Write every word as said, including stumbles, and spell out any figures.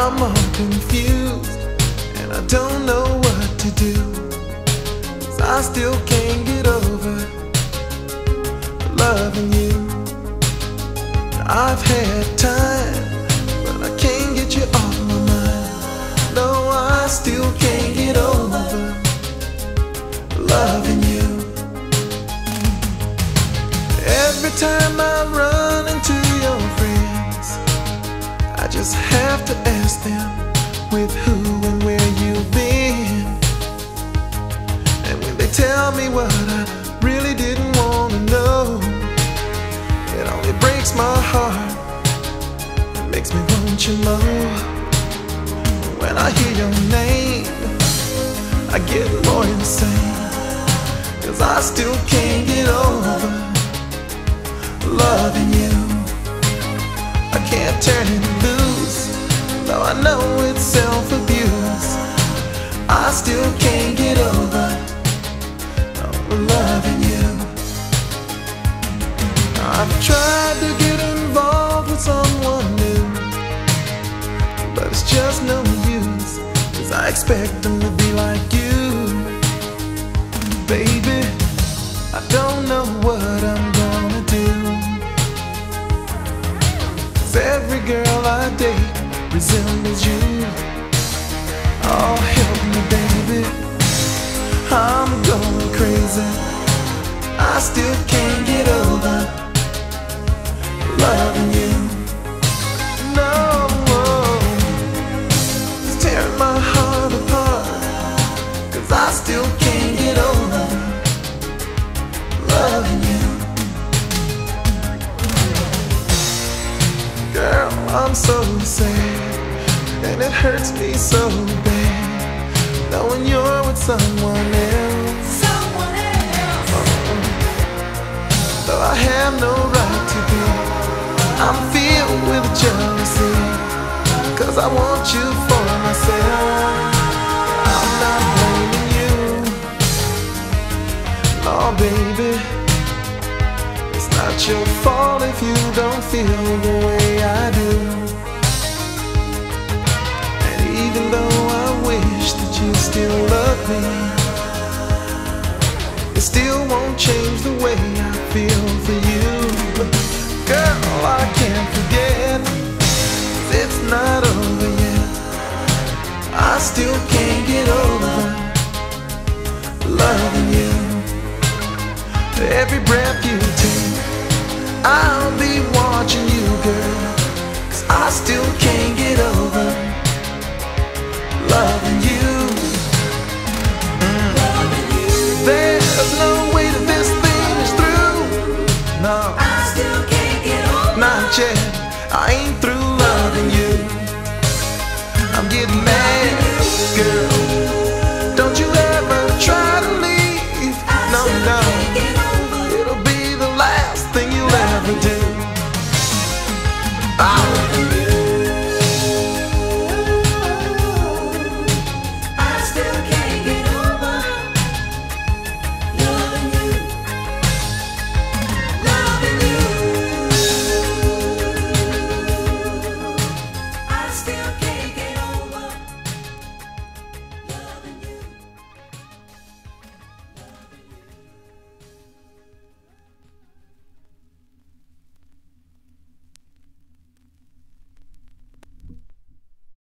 I'm all confused and I don't know what to do, 'cause I still can't get over loving you. I've had time, but I can't get you off my mind. No, I still can't get over loving you. Every time I run into your friends, I just have to ask them with who and where you've been. And when they tell me what I really didn't want to know, it only breaks my heart. It makes me want you more. When I hear your name, I get more insane, 'cause I still can't get over loving you. I can't turn it loose, though I know it's self-abuse. I still can't get over loving you. I've tried to get involved with someone new, but it's just no use, 'cause I expect them to be like you. Baby, I don't know what I'm gonna do, 'cause every girl I date resembles you. Oh, help me, baby, I'm going crazy. I still can't get over loving you. No, it's tearing my heart apart, 'cause I still can't get over loving you. Girl, I'm so sad, and it hurts me so bad, knowing you're with someone else. Someone else. Uh-uh. Though I have no right to be, I'm filled with jealousy, 'cause I want you for myself. I'm not blaming you, no baby, it's not your fault if you don't feel the way I do. And even though I wish that you still love me, it still won't change the way I feel for you. Girl, I can't forget, it's not over yet. I still can't get over loving you. Every breath you take, I'll be watching you, girl, 'cause I still can't get over loving you. Mm. Loving you. There's no way that this thing is through. No, I still can't get over. not yet. I ain't through loving you. I'm getting mad, girl,